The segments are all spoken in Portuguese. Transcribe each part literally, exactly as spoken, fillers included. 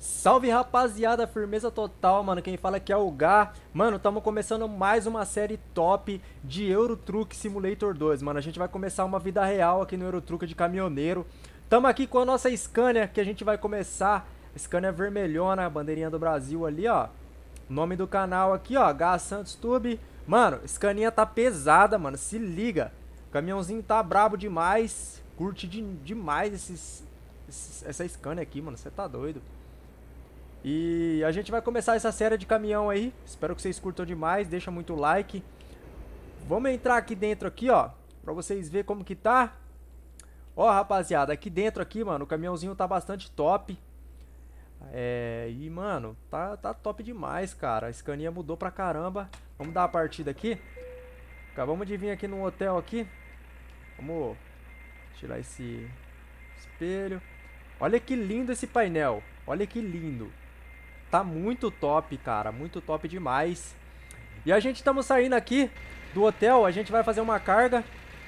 Salve, rapaziada, firmeza total, mano. Quem fala aqui é o Gá. Mano, estamos começando mais uma série top de Euro Truck Simulator dois, mano. A gente vai começar uma vida real aqui no Euro Truck de caminhoneiro. Tamo aqui com a nossa Scania, que a gente vai começar. Scania vermelhona, bandeirinha do Brasil ali, ó. Nome do canal aqui, ó, Gá Santos Tube. Mano, Scania tá pesada, mano, se liga. O caminhãozinho tá brabo demais. Curte de, demais esses, esses, essa Scania aqui, mano, você tá doido. E a gente vai começar essa série de caminhão aí. Espero que vocês curtam demais, deixa muito like. Vamos entrar aqui dentro aqui, ó, pra vocês verem como que tá. Ó, rapaziada, aqui dentro aqui, mano, o caminhãozinho tá bastante top. É, e, mano, tá, tá top demais, cara. A Scania mudou pra caramba. Vamos dar a partida aqui. Acabamos de vir aqui num hotel aqui. Vamos tirar esse espelho. Olha que lindo esse painel. Olha que lindo. Tá muito top, cara. Muito top demais. E a gente estamos saindo aqui do hotel. A gente vai fazer uma carga.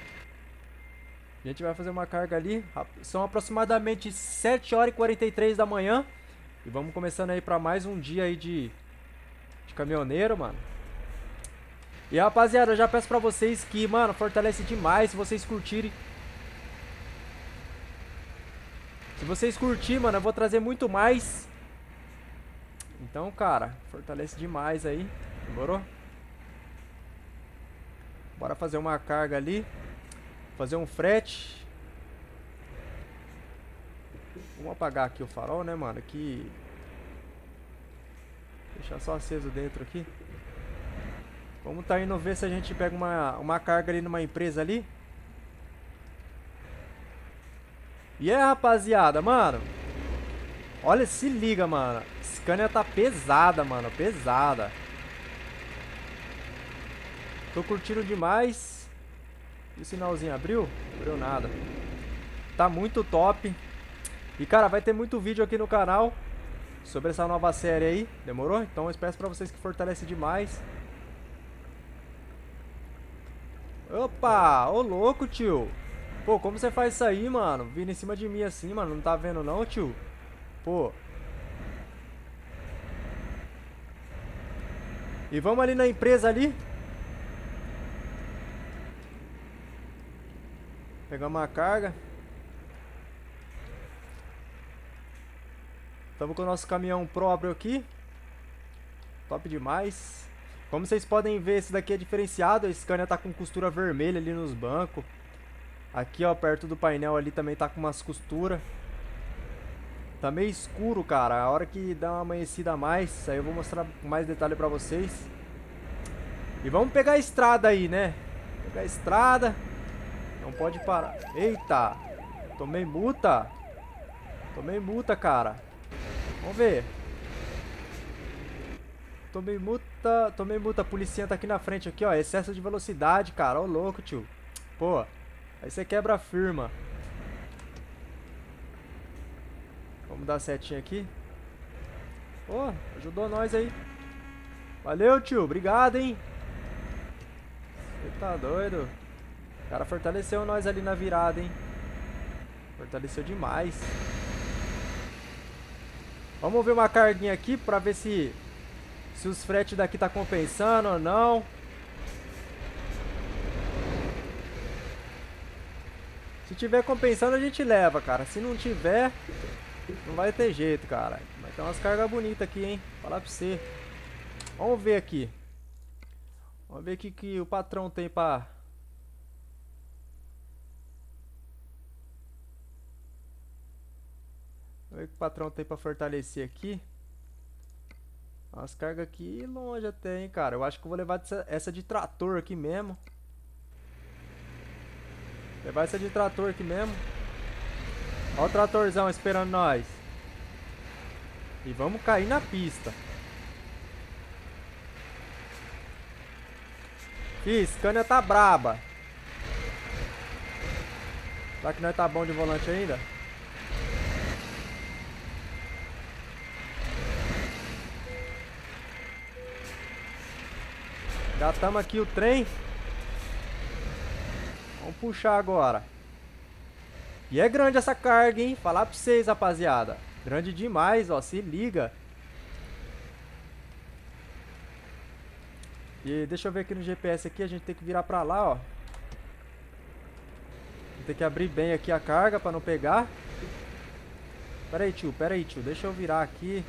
A gente vai fazer uma carga ali. São aproximadamente sete horas e quarenta e três da manhã. E vamos começando aí pra mais um dia aí de, de caminhoneiro, mano. E rapaziada, eu já peço pra vocês que, mano, fortalece demais se vocês curtirem. Se vocês curtirem, mano, eu vou trazer muito mais. Então, cara, fortalece demais aí. Demorou? Bora fazer uma carga ali. Fazer um frete. Vamos apagar aqui o farol, né, mano? Aqui. Deixar só aceso dentro aqui. Vamos tá indo ver se a gente pega uma, uma carga ali numa empresa ali. E é, rapaziada, mano. Olha, se liga, mano. Scania tá pesada, mano. Pesada. Tô curtindo demais. E o sinalzinho abriu? Não abriu nada. Tá muito top. E, cara, vai ter muito vídeo aqui no canal sobre essa nova série aí. Demorou? Então eu peço pra vocês que fortalecem demais. Opa! Ô, louco, tio. Pô, como você faz isso aí, mano? Vindo em cima de mim assim, mano. Não tá vendo não, tio? Pô. E vamos ali na empresa ali. Pegar uma carga. Estamos com o nosso caminhão próprio aqui. Top demais. Como vocês podem ver, esse daqui é diferenciado. A Scania tá com costura vermelha ali nos bancos. Aqui, ó, perto do painel ali também tá com umas costuras. Tá meio escuro, cara. A hora que dá uma amanhecida a mais, aí eu vou mostrar com mais detalhe pra vocês. E vamos pegar a estrada aí, né? Pegar a estrada. Não pode parar. Eita! Tomei multa. Tomei multa, cara. Vamos ver. Tomei multa. Tomei multa. A policinha tá aqui na frente, aqui, ó. Excesso de velocidade, cara. Ô, louco, tio. Pô. Aí você quebra a firma. Vamos dar a setinha aqui. Pô, ajudou nós aí. Valeu, tio. Obrigado, hein. Você tá doido. O cara fortaleceu nós ali na virada, hein. Fortaleceu demais. Vamos ver uma carguinha aqui pra ver se se os fretes daqui tá compensando ou não. Se tiver compensando, a gente leva, cara. Se não tiver, não vai ter jeito, cara. Mas tem umas cargas bonitas aqui, hein. Falar pra você. Vamos ver aqui. Vamos ver o que, que o patrão tem pra... Vamos ver o que o patrão tem pra fortalecer aqui. Umas cargas aqui longe até, hein, cara. Eu acho que eu vou levar essa, essa de trator aqui mesmo. Levar essa de trator aqui mesmo. Olha o tratorzão esperando nós. E vamos cair na pista. Ih, Scania tá braba. Será que nós tá bom de volante ainda? Já estamos aqui o trem. Vamos puxar agora. E é grande essa carga, hein? Falar pra vocês, rapaziada. Grande demais, ó. Se liga. E deixa eu ver aqui no G P S aqui. A gente tem que virar pra lá, ó. Tem que abrir bem aqui a carga pra não pegar. Pera aí, tio. Pera aí, tio. Deixa eu virar aqui.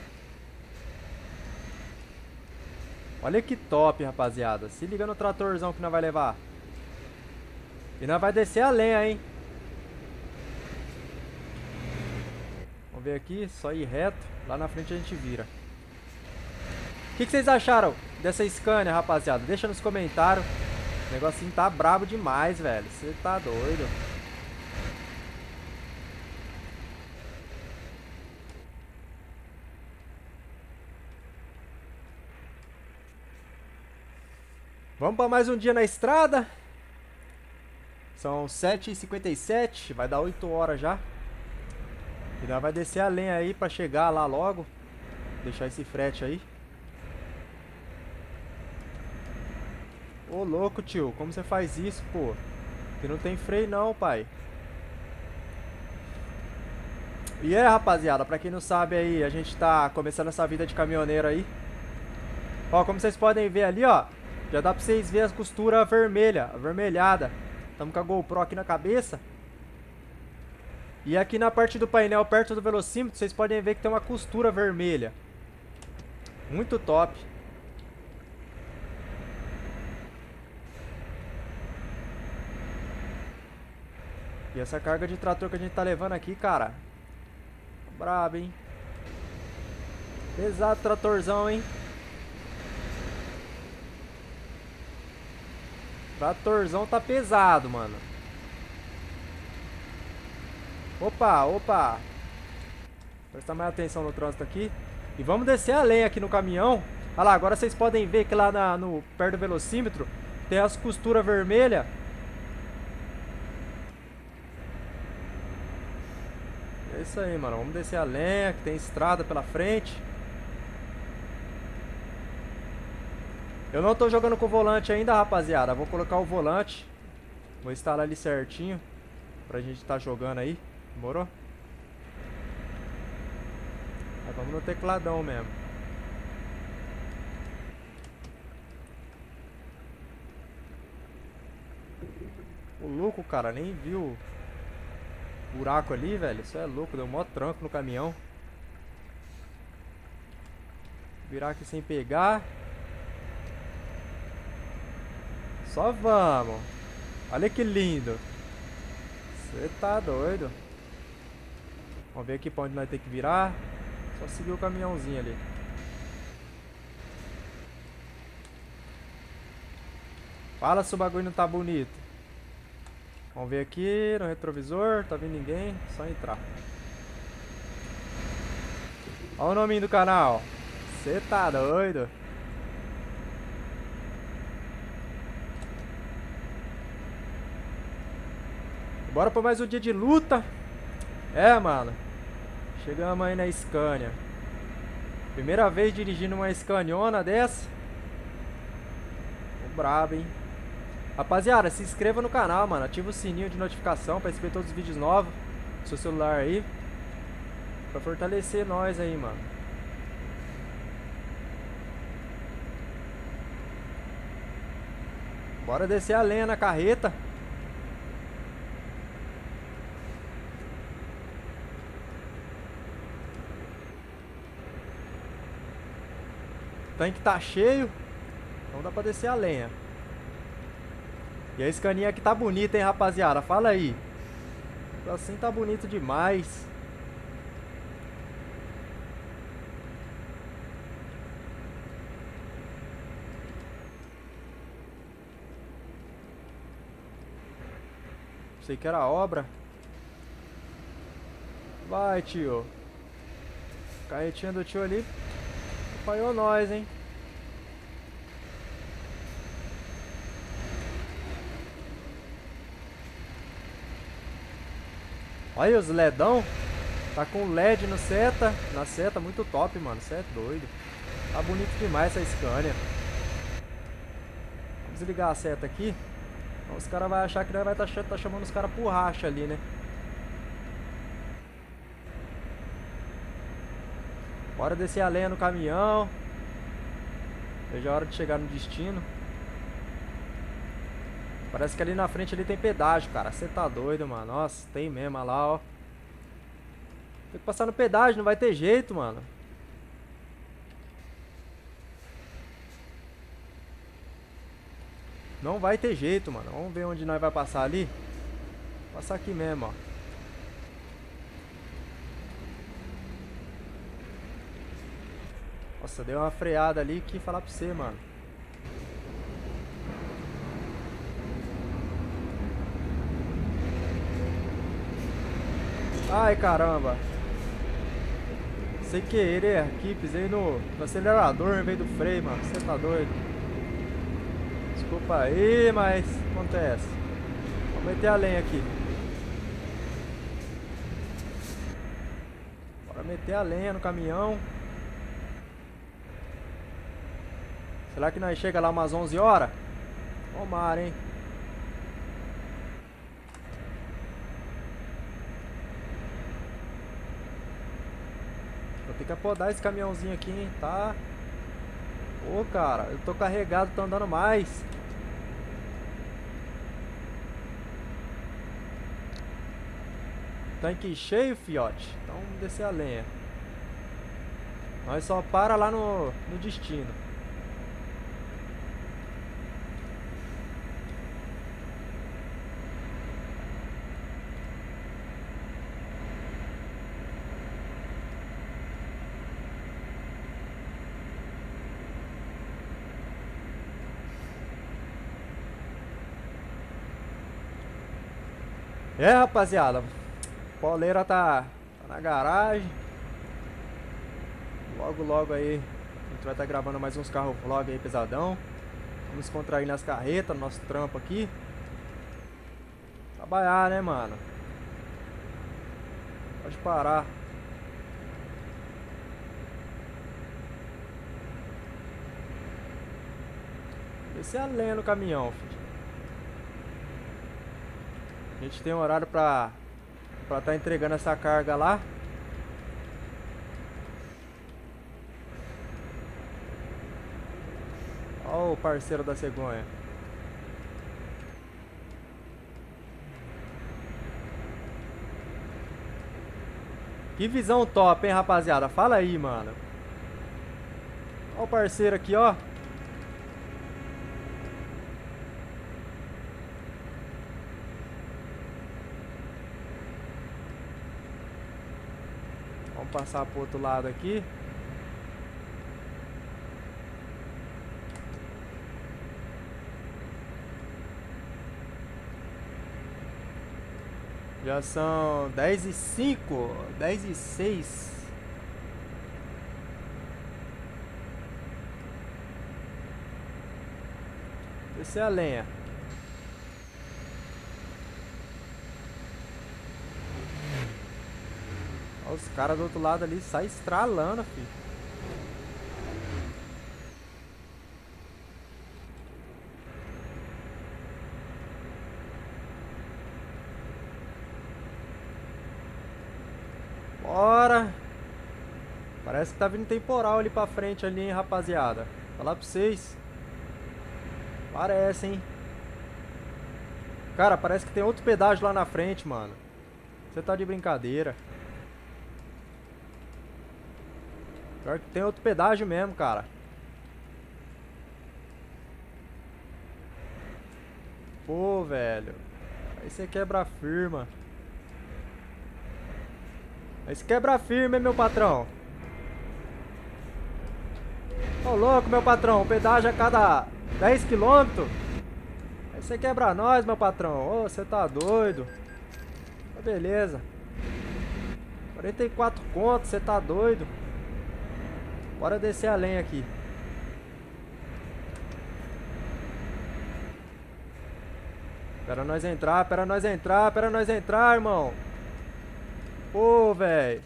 Olha que top, rapaziada. Se liga no tratorzão que nós vai levar. E nós vai descer a lenha, hein. Vamos ver aqui. Só ir reto. Lá na frente a gente vira. O que, que vocês acharam dessa Scania, rapaziada? Deixa nos comentários. O negocinho tá brabo demais, velho. Você tá doido. Vamos para mais um dia na estrada. São sete e cinquenta e sete. Vai dar oito horas já. E nós vai descer a lenha aí pra chegar lá logo. Deixar esse frete aí. Ô, louco, tio. Como você faz isso, pô? Que não tem freio não, pai. E é, rapaziada. Pra quem não sabe aí, a gente tá começando essa vida de caminhoneiro aí. Ó, como vocês podem ver ali, ó. Já dá pra vocês verem as costuras vermelha, avermelhada. Estamos com a GoPro aqui na cabeça. E aqui na parte do painel, perto do velocímetro, vocês podem ver que tem uma costura vermelha. Muito top. E essa carga de trator que a gente tá levando aqui, cara. Brabo, hein? Pesado tratorzão, hein? Tratorzão tá pesado, mano. Opa, opa. Prestar mais atenção no trânsito aqui. E vamos descer a lenha aqui no caminhão. Olha lá, agora vocês podem ver que lá na, no, perto do velocímetro tem as costuras vermelhas. É isso aí, mano. Vamos descer a lenha, que tem estrada pela frente. Eu não tô jogando com o volante ainda, rapaziada. Vou colocar o volante. Vou instalar ali certinho. Pra gente tá jogando aí. Demorou? Mas vamos no tecladão mesmo. O louco, cara, nem viu o buraco ali, velho. Isso é louco, deu mó tranco no caminhão. Virar aqui sem pegar. Só vamos. Olha que lindo. Você tá doido. Vamos ver aqui pra onde nós temos que virar. Só seguir o caminhãozinho ali. Fala se o bagulho não tá bonito. Vamos ver aqui no retrovisor. Tá vendo ninguém? Só entrar. Olha o nome do canal. Você tá doido. Bora pra mais um dia de luta. É, mano. Chegamos aí na Scania. Primeira vez dirigindo uma Scaniona dessa. Tô brabo, hein. Rapaziada, se inscreva no canal, mano. Ativa o sininho de notificação pra receber todos os vídeos novos no seu celular aí. Pra fortalecer nós aí, mano. Bora descer a lenha na carreta. O tanque tá cheio. Então dá pra descer a lenha. E a Scania aqui tá bonita, hein, rapaziada? Fala aí. Assim tá bonito demais. Sei que era obra. Vai, tio. Carretinha do tio ali. Apanhou nós, hein? Olha aí os ledão. Tá com L E D no seta. Na seta, muito top, mano. Você é doido. Tá bonito demais essa Scania. Vamos desligar a seta aqui. Então, os caras vão achar que nós vai estar tá chamando os caras por racha ali, né? Bora descer a lenha no caminhão. Veja a hora de chegar no destino. Parece que ali na frente ali tem pedágio, cara. Você tá doido, mano. Nossa, tem mesmo, olha lá, ó. Tem que passar no pedágio, não vai ter jeito, mano. Não vai ter jeito, mano. Vamos ver onde nós vai passar ali. Passar aqui mesmo, ó. Nossa, deu uma freada ali que falar pra você, mano. Ai, caramba. Sem querer aqui, pisei no, no acelerador em vez do freio, mano. Você tá doido? Desculpa aí, mas acontece. Vou meter a lenha aqui. Bora meter a lenha no caminhão. Será que nós chega lá umas onze horas? Tomara, hein? Vou ter que apodar esse caminhãozinho aqui, hein? Tá. Ô, cara, eu tô carregado, tô andando mais. Tanque cheio, fiote. Então vamos descer a lenha. Nós só para lá no, no destino. É, rapaziada, a pauleira tá, tá na garagem. Logo, logo aí a gente vai estar tá gravando mais uns carros vlog aí pesadão. Vamos contrair nas carretas, nosso trampo aqui. Trabalhar, né, mano? Pode parar. Esse é a lenha no caminhão, filho. A gente tem um horário pra pra tá entregando essa carga lá. Ó o parceiro da cegonha. Que visão top, hein, rapaziada? Fala aí, mano. Ó o parceiro aqui, ó. Vamos passar pro outro lado aqui. Já são dez e cinco, dez e seis. Essa é a lenha. Olha os caras do outro lado ali saem estralando, filho. Bora. Parece que tá vindo temporal ali pra frente ali, hein, rapaziada. Falar pra vocês. Parece, hein. Cara, parece que tem outro pedágio lá na frente, mano. Você tá de brincadeira. Pior que tem outro pedágio mesmo, cara. Pô, velho. Aí você quebra a firma. Aí você quebra a firma, hein, meu patrão. Ô, louco, meu patrão. O pedágio a cada dez quilômetros. Aí você quebra nós, meu patrão. Ô, você tá doido. Tá beleza. quarenta e quatro contos, você tá doido. Bora descer a lenha aqui. Pera nós entrar, pera nós entrar, pera nós entrar, irmão. Pô, velho.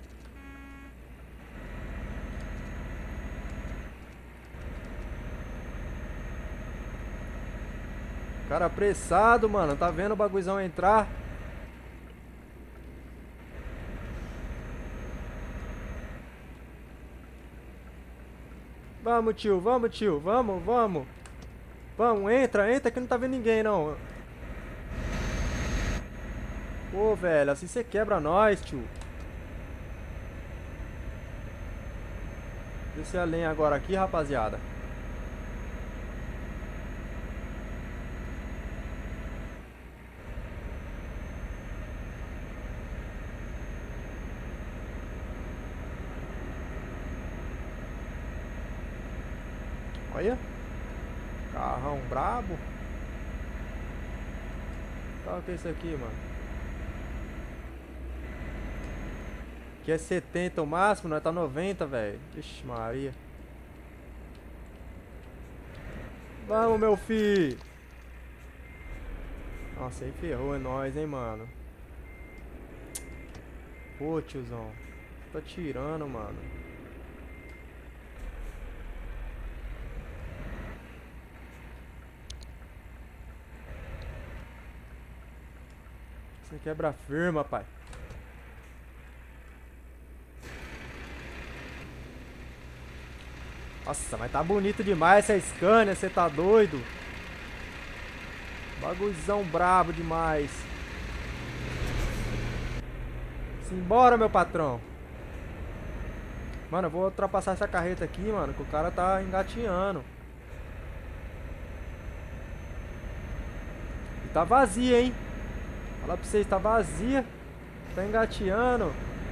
Cara apressado, mano. Tá vendo o bagulhozão entrar? Vamos, tio, vamos, tio, vamos, vamos. Vamos, entra, entra que não tá vendo ninguém, não. Pô, velho, assim você quebra nós, tio. Descer a lenha agora aqui, rapaziada. Olha. Carrão brabo. Qual que é isso aqui, mano? Aqui é setenta o máximo, nós tá noventa, velho. Vixe Maria. Vamos, meu filho. Nossa, aí ferrou, é nóis, hein, mano. Pô, tiozão. Tá tirando, mano. Você quebra firma, pai. Nossa, mas tá bonito demais essa Scania, você tá doido? Bagulhozão brabo demais. Simbora, meu patrão. Mano, eu vou ultrapassar essa carreta aqui, mano, que o cara tá engatinhando. E tá vazia, hein? Fala pra vocês, tá vazia. Tá engateando.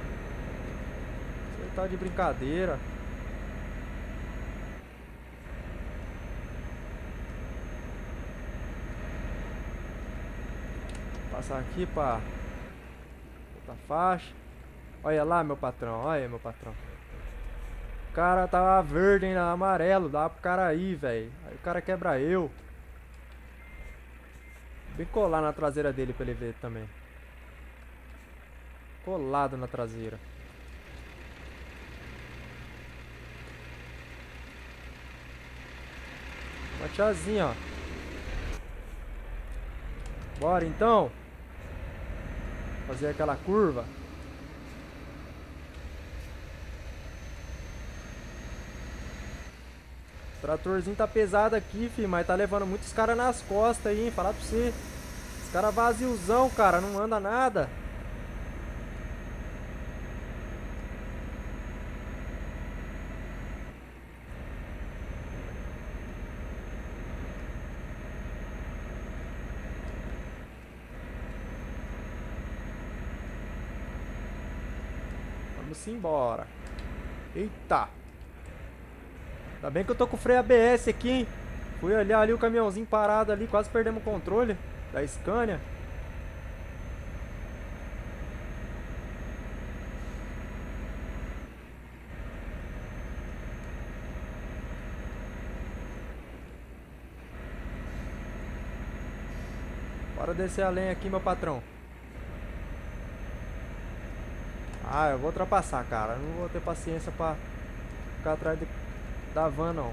Você tá de brincadeira. Passar aqui pra outra faixa. Olha lá, meu patrão. Olha, meu patrão. O cara tava verde ainda, amarelo. Dá pro cara aí, velho. Aí o cara quebra eu. Bem colar na traseira dele pra ele ver também. Colado na traseira. Uma tiazinha, ó. Bora então. Fazer aquela curva. O tratorzinho tá pesado aqui, filho, mas tá levando muitos caras nas costas aí, hein? Falar pra você. Esse cara vaziozão, cara, não anda nada. Vamos embora. Eita. Ainda bem que eu tô com o freio A B S aqui, hein? Fui olhar ali o caminhãozinho parado ali, quase perdemos o controle da Scania. Bora descer a lenha aqui, meu patrão. Ah, eu vou ultrapassar, cara. Não vou ter paciência pra ficar atrás de, da van, não.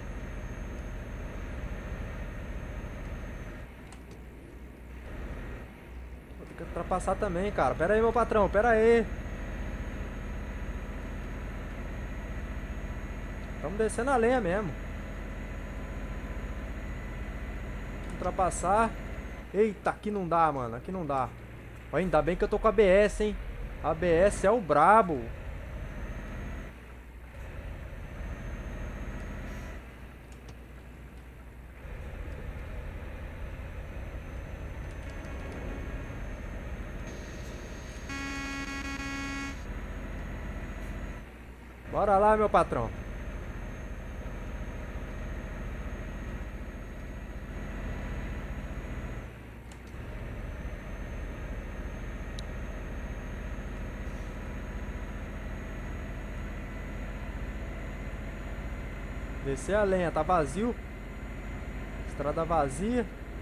Vou ter que ultrapassar também, cara. Pera aí, meu patrão. Pera aí. Estamos descendo a lenha mesmo. Ultrapassar. Eita, aqui não dá, mano. Aqui não dá. Ó, ainda bem que eu tô com a A B S, hein. A B S é o brabo. Bora lá, meu patrão. Descer a lenha, tá vazio. Estrada vazia.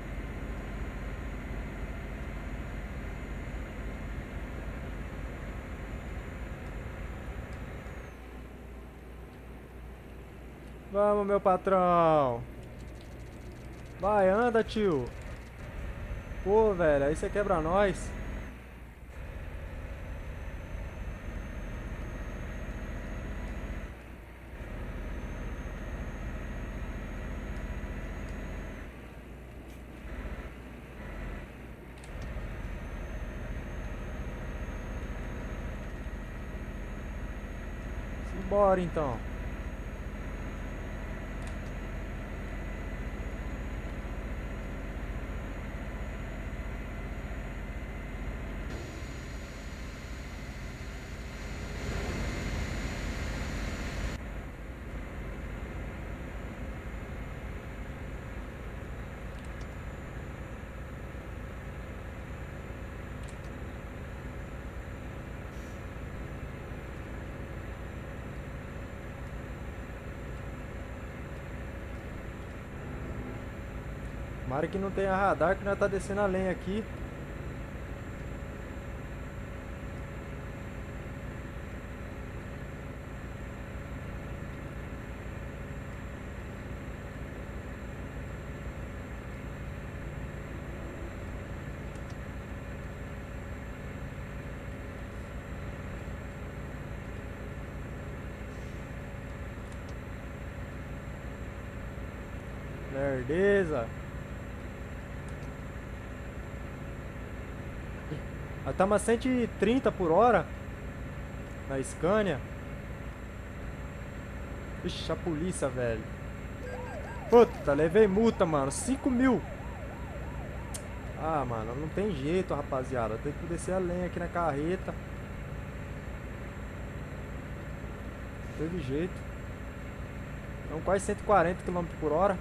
Vamos, meu patrão. Vai, anda, tio. Pô, velho, aí você quebra nós. Bora então. Tomara que não tenha radar, que nós tá descendo a lenha aqui. Lerdeza. Nós estamos a cento e trinta por hora na Scania. Ixi, a polícia, velho. Puta, levei multa, mano. cinco mil. Ah, mano, não tem jeito, rapaziada. Tem que descer a lenha aqui na carreta. Não teve jeito. Então quase cento e quarenta quilômetros por hora.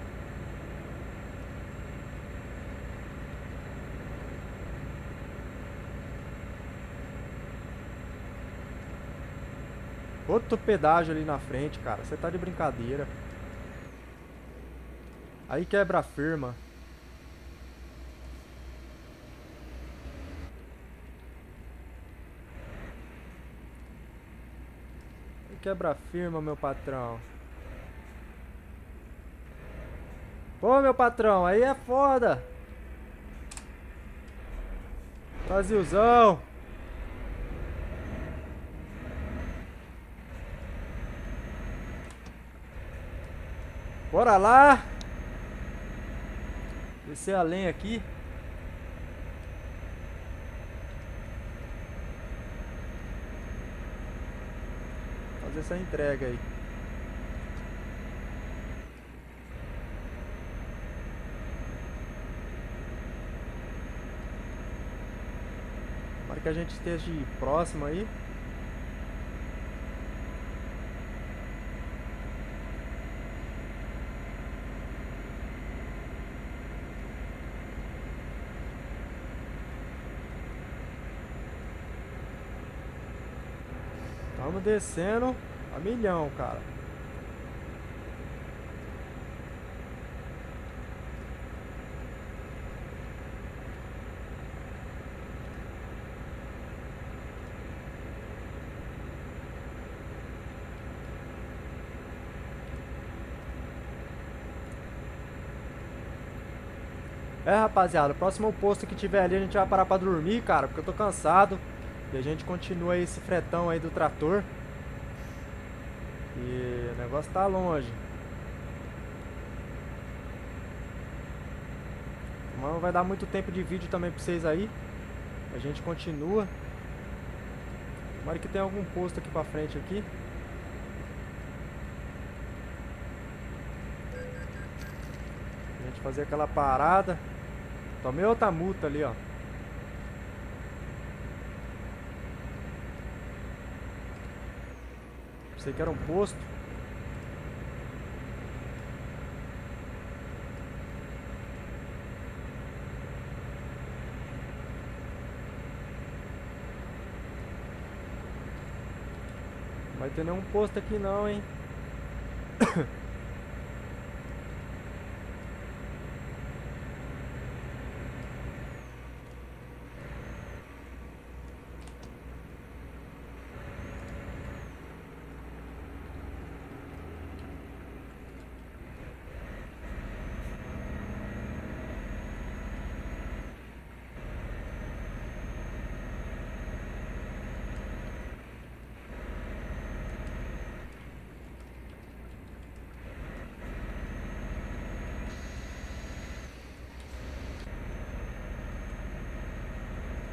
Outro pedágio ali na frente, cara. Você tá de brincadeira. Aí quebra a firma. Aí quebra a firma, meu patrão. Pô, meu patrão, aí é foda. Brasilzão. Bora lá. Descer a lenha aqui. Fazer essa entrega aí. Para que a gente esteja próximo aí. Estamos descendo a milhão, cara. É, rapaziada, o próximo posto que tiver ali a gente vai parar pra dormir, cara, porque eu tô cansado. E a gente continua esse fretão aí do trator. E o negócio tá longe. Mas não vai dar muito tempo de vídeo também pra vocês aí. A gente continua. Tomara que tenha algum posto aqui pra frente aqui. A gente fazer aquela parada. Tomei outra multa ali, ó. Pensei que era um posto. Não vai ter nenhum posto aqui não, hein?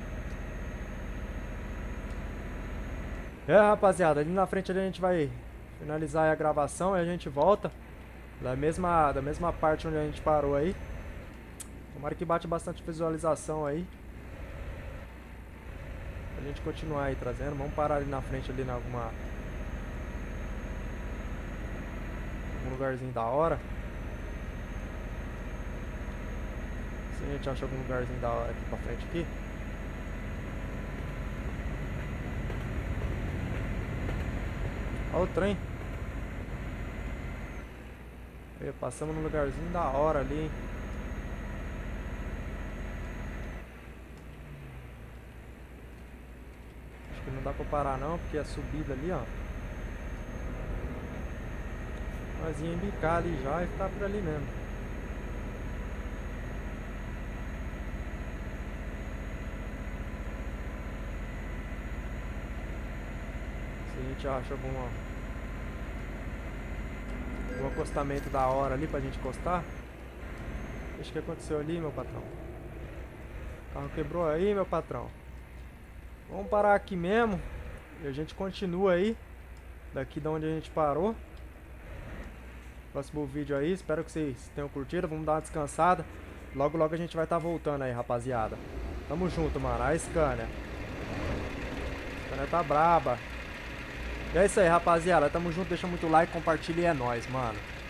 É, rapaziada, ali na frente ali a gente vai Finalizar aí a gravação e a gente volta da mesma, da mesma parte onde a gente parou aí. Tomara que bate bastante visualização aí. Pra gente continuar aí trazendo. Vamos parar ali na frente, ali em alguma... algum lugarzinho da hora. Se a gente acha algum lugarzinho da hora aqui pra frente aqui. Olha o trem. E, passamos num lugarzinho da hora ali, hein? Acho que não dá pra parar não, porque a subida ali, ó. Nós ia embicar ali já e ficar por ali mesmo. Se a gente acha alguma, algum acostamento da hora ali pra gente encostar. Acho que aconteceu ali, meu patrão. O carro quebrou aí, meu patrão. Vamos parar aqui mesmo. E a gente continua aí. Daqui de onde a gente parou. Próximo vídeo aí. Espero que vocês tenham curtido. Vamos dar uma descansada. Logo, logo a gente vai estar voltando aí, rapaziada. Tamo junto, mano. A Scania. A Scania tá braba. E é isso aí, rapaziada. Tamo junto. Deixa muito like, compartilha e é nóis, mano.